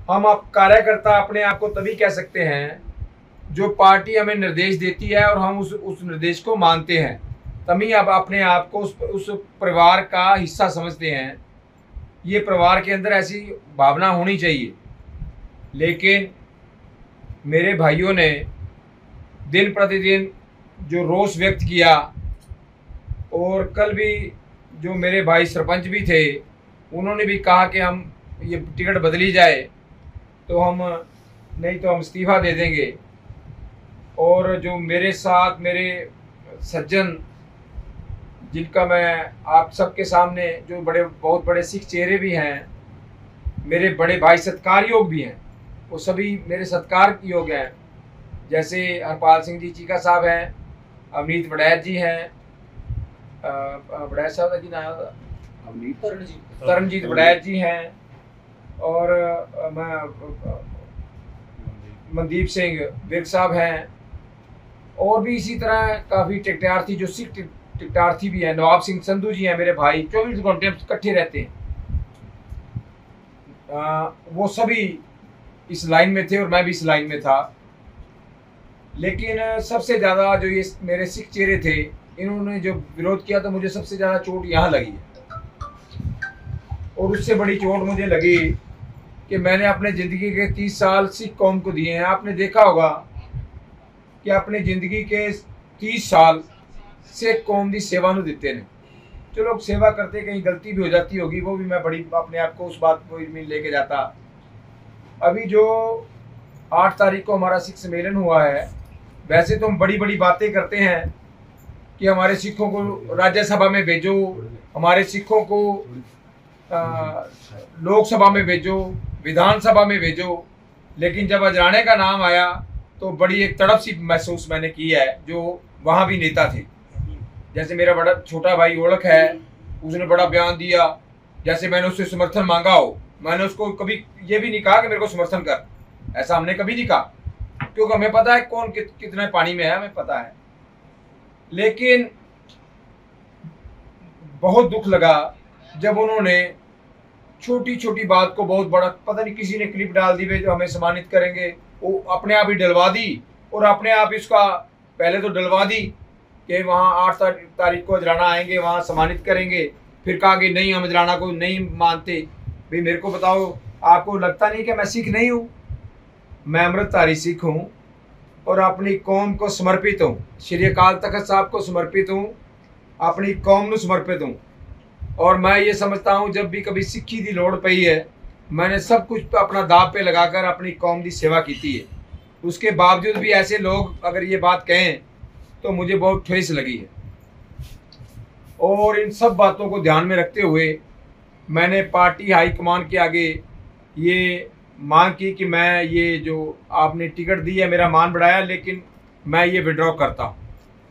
हम आप कार्यकर्ता अपने आप को तभी कह सकते हैं जो पार्टी हमें निर्देश देती है और हम उस निर्देश को मानते हैं, तभी आप अपने आप को उस परिवार का हिस्सा समझते हैं। ये परिवार के अंदर ऐसी भावना होनी चाहिए। लेकिन मेरे भाइयों ने दिन प्रतिदिन जो रोष व्यक्त किया, और कल भी जो मेरे भाई सरपंच भी थे उन्होंने भी कहा कि हम ये टिकट बदली जाए तो हम नहीं तो हम इस्तीफ़ा दे देंगे। और जो मेरे साथ मेरे सज्जन, जिनका मैं आप सबके सामने जो बहुत बड़े सिख चेहरे भी हैं, मेरे बड़े भाई सत्कार योग भी हैं, वो सभी मेरे सत्कार योग हैं। जैसे हरपाल सिंह जी चीका साहब हैं, अवनीत वड़ैच जी हैं, वड़ैच साहब का जी नाम था तरनजीत वड़ैच जी हैं, और मनदीप सिंह विर्क साहब हैं, और भी इसी तरह काफ़ी टिकटार्थी जो सिख टिकटार्थी भी हैं। नवाब सिंह संधू जी हैं मेरे भाई, 24 घंटे इकट्ठे रहते हैं। वो सभी इस लाइन में थे और मैं भी इस लाइन में था। लेकिन सबसे ज़्यादा जो ये मेरे सिख चेहरे थे, इन्होंने जो विरोध किया तो मुझे सबसे ज़्यादा चोट यहाँ लगी है। और उससे बड़ी चोट मुझे लगी कि मैंने अपने ज़िंदगी के 30 साल सिख कौम को दिए हैं। आपने देखा होगा कि अपनी ज़िंदगी के 30 साल सिख कौम की सेवा नूं दिते ने। चलो सेवा करते कहीं गलती भी हो जाती होगी, वो भी मैं बड़ी अपने आप को उस बात को में लेके जाता। अभी जो 8 तारीख को हमारा सिख सम्मेलन हुआ है, वैसे तो हम बड़ी बड़ी बातें करते हैं कि हमारे सिखों को राज्यसभा में भेजो, हमारे सिखों को लोकसभा में भेजो, विधानसभा में भेजो। लेकिन जब अजराने का नाम आया तो बड़ी एक तड़प सी महसूस मैंने की है। जो वहाँ भी नेता थे, जैसे मेरा बड़ा छोटा भाई ओळख है, उसने बड़ा बयान दिया, जैसे मैंने उससे समर्थन मांगा हो। मैंने उसको कभी ये भी नहीं कहा कि मेरे को समर्थन कर, ऐसा हमने कभी नहीं कहा, क्योंकि हमें पता है कौन कितने पानी में है, हमें पता है। लेकिन बहुत दुख लगा जब उन्होंने छोटी छोटी बात को बहुत बड़ा, पता नहीं किसी ने क्लिप डाल दी जो हमें सम्मानित करेंगे, वो अपने आप ही डलवा दी। और अपने आप इसका पहले तो डलवा दी कि वहाँ 8 तारीख को अजराना आएंगे, वहाँ सम्मानित करेंगे। फिर कहा कि नहीं, हम अजराना को नहीं मानते। भाई मेरे को बताओ, आपको लगता नहीं कि मैं सिख नहीं हूँ? मैं अमृतधारी सिख हूँ और अपनी कौम को समर्पित हूँ, श्री अकाल तख्त साहब को समर्पित हूँ, अपनी कौम को समर्पित हूँ। और मैं ये समझता हूँ जब भी कभी सिक्खी की लोड़ पई है, मैंने सब कुछ अपना दाव पे लगाकर अपनी कौम की सेवा की है। उसके बावजूद भी ऐसे लोग अगर ये बात कहें तो मुझे बहुत ठेस लगी है। और इन सब बातों को ध्यान में रखते हुए मैंने पार्टी हाईकमान के आगे ये मांग की कि मैं ये जो आपने टिकट दी है, मेरा मान बढ़ाया, लेकिन मैं ये विड्रॉ करता हूँ।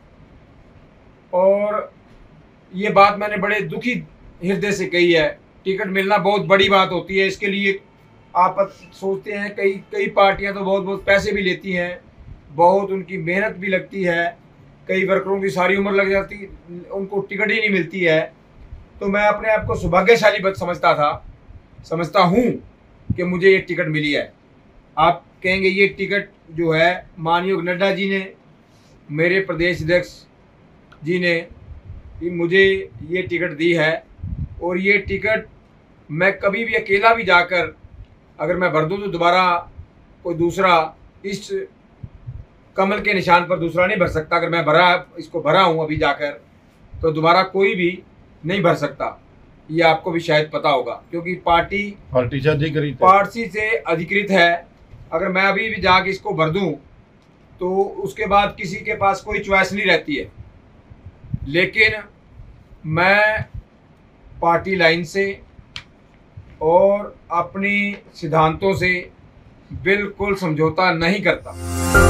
और ये बात मैंने बड़े दुखी हृदय से कही है। टिकट मिलना बहुत बड़ी बात होती है, इसके लिए आप सोचते हैं कई पार्टियां तो बहुत बहुत पैसे भी लेती हैं, बहुत उनकी मेहनत भी लगती है, कई वर्करों की सारी उम्र लग जाती, उनको टिकट ही नहीं मिलती है। तो मैं अपने आप को सौभाग्यशाली समझता हूँ कि मुझे ये टिकट मिली है। आप कहेंगे ये टिकट जो है मानयोग नड्डा जी ने, मेरे प्रदेश अध्यक्ष जी ने मुझे ये टिकट दी है। और ये टिकट मैं कभी भी अकेला भी जाकर अगर मैं भर दूँ तो दोबारा कोई दूसरा इस कमल के निशान पर दूसरा नहीं भर सकता। अगर मैं इसको भरा हूँ अभी जाकर, तो दोबारा कोई भी नहीं भर सकता। ये आपको भी शायद पता होगा, क्योंकि पार्टी से अधिकृत है। अगर मैं अभी भी जाके इसको भर दूँ तो उसके बाद किसी के पास कोई चॉइस नहीं रहती है। लेकिन मैं पार्टी लाइन से और अपनी सिद्धांतों से बिल्कुल समझौता नहीं करता।